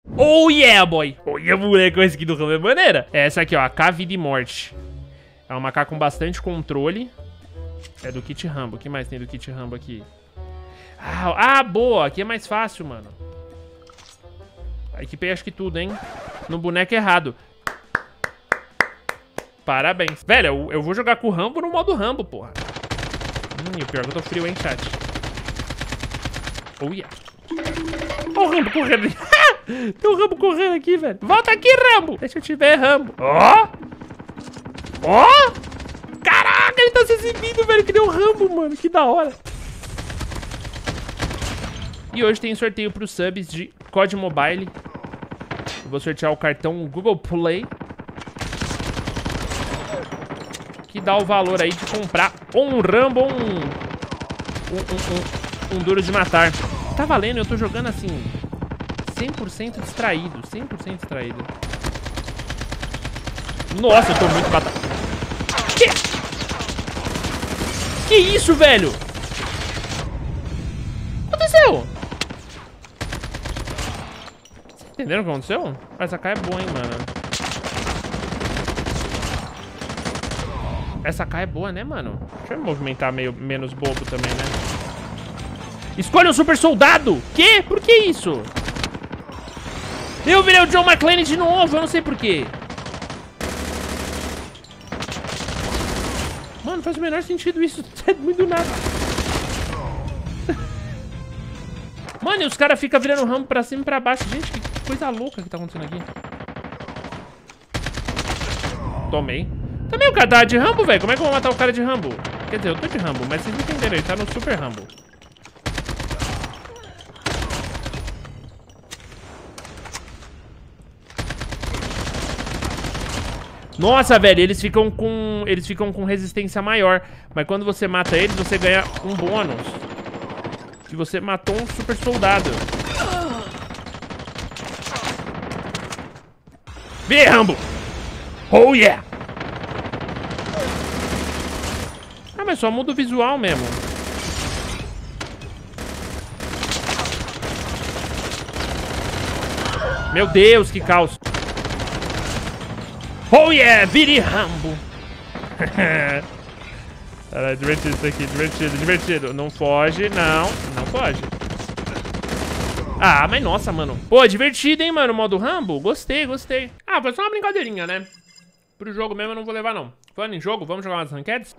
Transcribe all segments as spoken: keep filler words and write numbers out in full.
Oh yeah, boy. Oh yeah, moleque, esse aqui do Rambo é maneira. É essa aqui, ó, a K Vida e Morte. É uma K com bastante controle. É do kit Rambo. O que mais tem do kit Rambo aqui? Ah, ah, boa. Aqui é mais fácil, mano. Equipei acho que tudo, hein? No boneco errado. Parabéns. Velho, eu, eu vou jogar com o Rambo no modo Rambo, porra. Hum, e o pior é que eu tô frio, hein, chat. Oh, yeah. Ó o Rambo correndo. Tem o Rambo correndo aqui, velho. Volta aqui, Rambo. Deixa eu te ver, Rambo. Ó. Ó. Caraca, ele tá se exibindo, velho. Que nem o Rambo, mano. Que da hora. E hoje tem sorteio pros subs de C O D Mobile. Eu vou sortear o cartão Google Play, que dá o valor aí de comprar um Rambo ou um, um, um, um, um duro de matar. Tá valendo, eu tô jogando assim, cem por cento distraído, cem por cento distraído. Nossa, eu tô muito batata. Que? Que isso, velho? O que aconteceu? Entenderam o que aconteceu? Essa K é boa, hein, mano. Essa K é boa, né, mano? Deixa eu me movimentar meio menos bobo também, né? Escolha um super soldado! Que? Por que isso? Eu virei o John McClane de novo, eu não sei por quê. Mano, faz o menor sentido isso. É muito do nada. Mano, e os caras ficam virando Rambo pra cima e pra baixo. Gente, que coisa louca que tá acontecendo aqui. Tomei. Também o cara tá de Rambo, velho. Como é que eu vou matar o cara de Rambo? Quer dizer, eu tô de Rambo, mas vocês entenderam. Ele tá no Super Rambo. Nossa, velho, eles ficam com eles ficam com resistência maior. Mas quando você mata eles, você ganha um bônus. Que você matou um super soldado. Vem, Rambo! Oh, yeah! Ah, mas só muda o visual mesmo. Meu Deus, que caos. Oh yeah, vire Rambo. Cara, é divertido isso aqui, divertido, divertido. Não foge, não, não foge. Ah, mas nossa, mano. Pô, divertido, hein, mano, o modo Rambo. Gostei, gostei. Ah, foi só uma brincadeirinha, né? Pro jogo mesmo eu não vou levar, não. Falando em jogo, vamos jogar umas rankeds?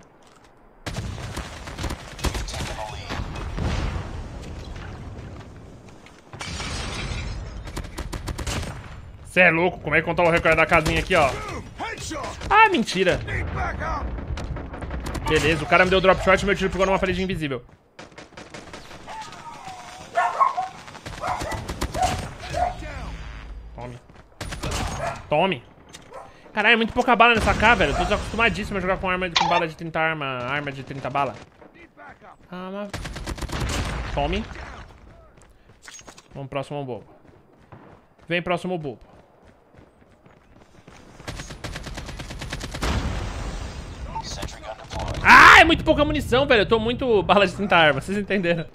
Cê é louco, como é que contar o recorde da casinha aqui, ó? Ah, mentira. Beleza, o cara me deu drop shot e meu tiro pegou numa parede invisível. Tome. Tome. Caralho, é muito pouca bala nessa K, velho. Eu tô desacostumadíssimo a jogar com arma com bala de trinta arma, arma de trinta bala. Arma. Tome. Vamos próximo bobo. Vem próximo bobo. Ah, é muito pouca munição, velho. Eu tô muito bala de trinta armas, vocês entenderam?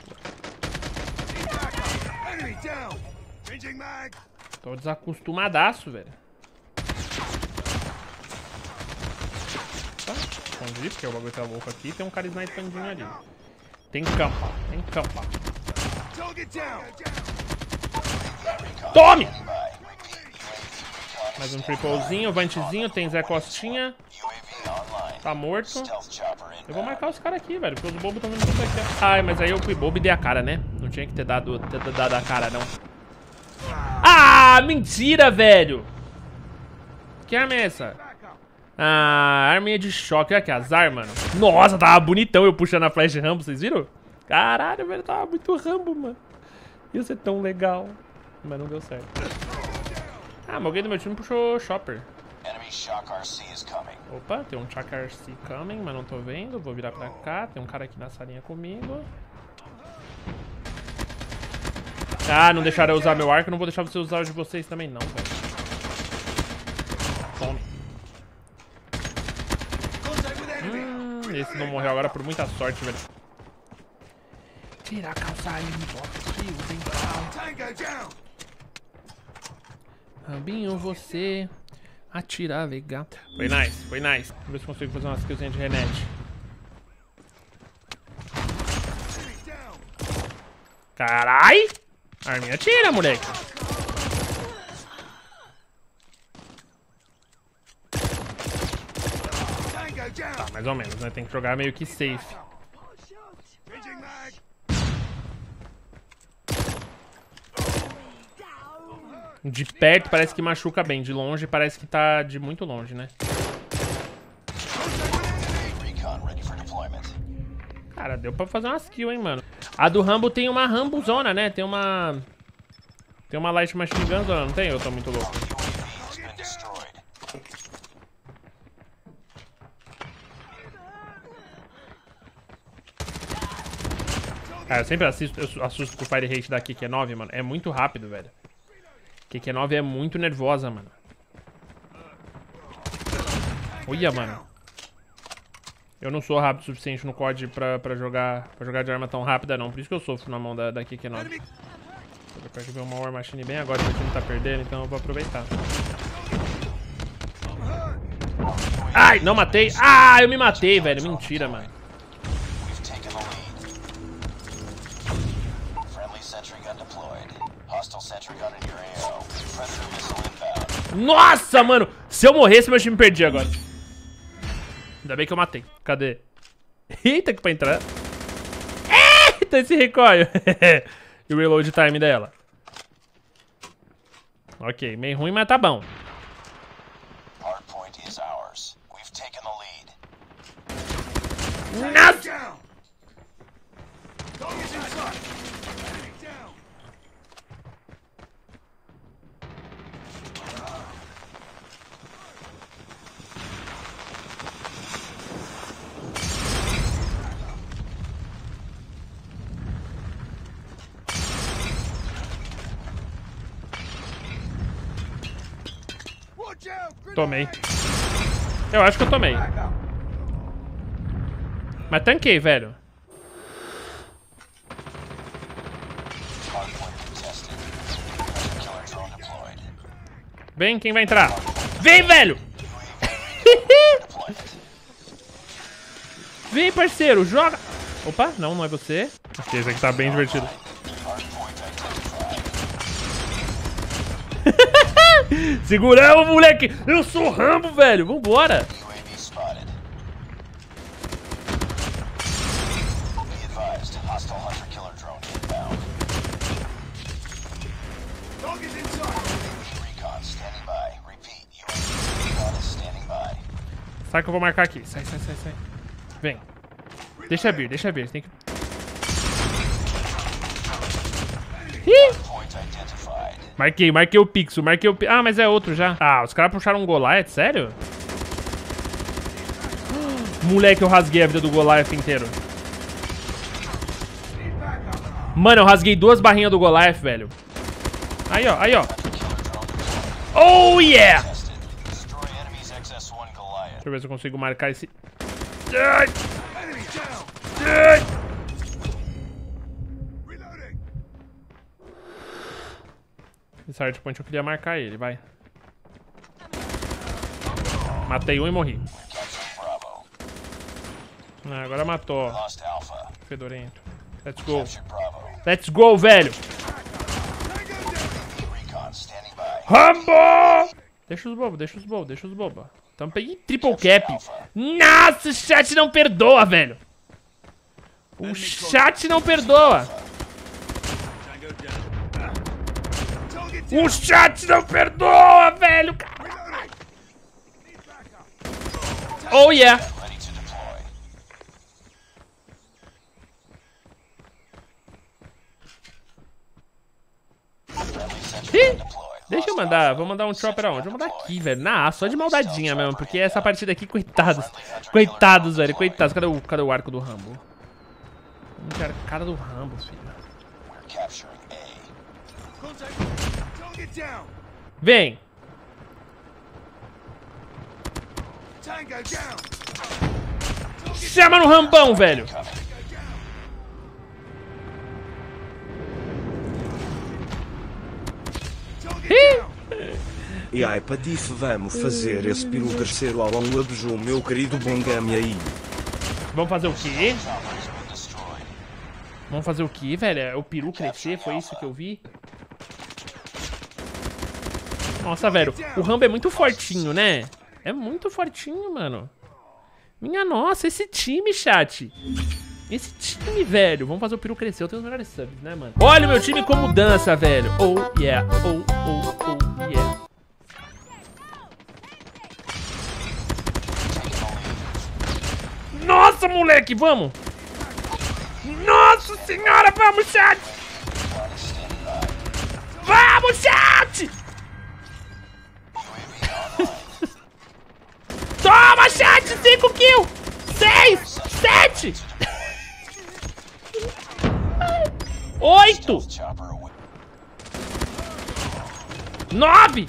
Tô desacostumadaço, velho. Tá, escondi, porque o bagulho tá louco aqui. Tem um cara snipandinho ali. Tem campa, tem campa. Tome! Mais um triplezinho, vantezinho, tem Zé Costinha. Tá morto. Eu vou marcar os caras aqui, velho, porque os bobos estão vindo tudo aqui. Ai, mas aí eu fui bobo e dei a cara, né? Não tinha que ter dado, ter dado a cara, não. Ah, mentira, velho! Que arma é essa? Ah, arminha de choque. Olha que azar, mano. Nossa, tava bonitão eu puxando a flash Rambo, vocês viram? Caralho, velho, tava muito Rambo, mano. Ia ser tão legal. Mas não deu certo. Ah, mas alguém do meu time puxou Chopper. Opa, tem um Chuck R C coming, mas não tô vendo. Vou virar pra cá. Tem um cara aqui na salinha comigo. Ah, não deixaram eu usar meu arco. Não vou deixar você usar o de vocês também não, velho. Tome. Hum, esse não morreu agora por muita sorte, velho. Tira a calça aí, bota aqui, o dental. Rambinho, você atira legal. Foi nice, foi nice. Vamos ver se consigo fazer umas skillzinhas de renete. Carai! Arminha atira, moleque. Tá, mais ou menos, né? Tem que jogar meio que safe. De perto parece que machuca bem, de longe parece que tá de muito longe, né? Cara, deu pra fazer umas kills, hein, mano. A do Rambo tem uma Rambozona, né? Tem uma... Tem uma Light Machine Gun zona, não tem? Eu tô muito louco. Cara, eu sempre assisto, eu assusto com o Fire Rate da Q Q nove, mano. É muito rápido, velho. Q Q nove é muito nervosa, mano. Olha, mano. Eu não sou rápido o suficiente no C O D pra, pra, jogar, pra jogar de arma tão rápida, não. Por isso que eu sofro na mão da, da Q Q nove. Eu quero ver uma War Machine bem agora, que o time tá perdendo, então eu vou aproveitar. Ai, não matei. Ah, eu me matei, velho. Mentira, mano. Nossa, mano. Se eu morresse, meu time perdia agora. Ainda bem que eu matei. Cadê? Eita, que pra entrar. Eita, esse recoil. E o reload time dela. Ok, meio ruim, mas tá bom. Nossa! Tomei. Eu acho que eu tomei. Mas tanquei, velho. Vem, quem vai entrar? Vem, velho! Vem, parceiro, joga! Opa, não, não é você. Ok, esse aqui tá bem divertido. Seguramos, moleque! Eu sou Rambo, velho! Vambora! Sai que eu vou marcar aqui. Sai, sai, sai, sai. Vem. Deixa vir, deixa vir. Tem que... Ih! Marquei, marquei o pixel, marquei o pi... Ah, mas é outro já. Ah, os caras puxaram um Goliath, sério? Moleque, eu rasguei a vida do Goliath inteiro. Mano, eu rasguei duas barrinhas do Goliath, velho. Aí, ó, aí, ó. Oh, yeah! Deixa eu ver se eu consigo marcar esse... Ai! Ai! Esse hardpoint eu queria marcar ele, vai. Matei um e morri. Ah, agora matou, ó. Fedorento. Let's go. Let's go, velho. Rambo! Deixa os bobos, deixa os bobos, deixa os bobos. Então peguei triple cap. Nossa, o chat não perdoa, velho. O chat não perdoa. O chat não perdoa, velho. Oh, yeah. Ih, deixa eu mandar, vou mandar um chopper aonde? Vou mandar aqui, velho, na A, só de maldadinha mesmo, porque essa partida aqui, coitados, coitados, velho, coitados, cadê o, cadê o arco do Rambo? Não quero cara do Rambo, filho. Vem! Chama no Rambão, velho! Ih! E aí, Patife, vamos fazer esse peru crescer ao longo do meu querido Bongami aí. Vamos fazer o quê? Vamos fazer o quê, velho? O peru crescer, foi isso que eu vi? Nossa, velho, o Rambo é muito fortinho, né? É muito fortinho, mano. Minha nossa, esse time, chat. Esse time, velho. Vamos fazer o peru crescer. Eu tenho os melhores subs, né, mano? Olha o meu time como dança, velho. Oh, yeah. Oh, oh, oh, yeah. Nossa, moleque, vamos. Nossa senhora, vamos, chat. Vamos, chat. Toma, chat, cinco kills. seis, sete. oito. nove.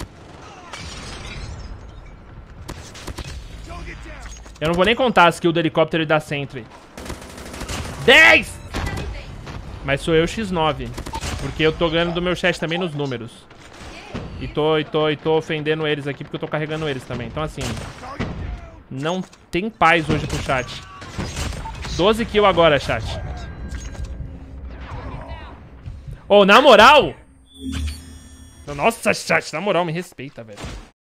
Eu não vou nem contar as kills do helicóptero e da Sentry. dez. Mas sou eu xis nove. Porque eu tô ganhando do meu chat também nos números. E tô, e tô, e tô ofendendo eles aqui porque eu tô carregando eles também. Então assim, não tem paz hoje pro chat. doze kills agora, chat. Ô, oh, na moral... Nossa, chat, na moral, me respeita, velho.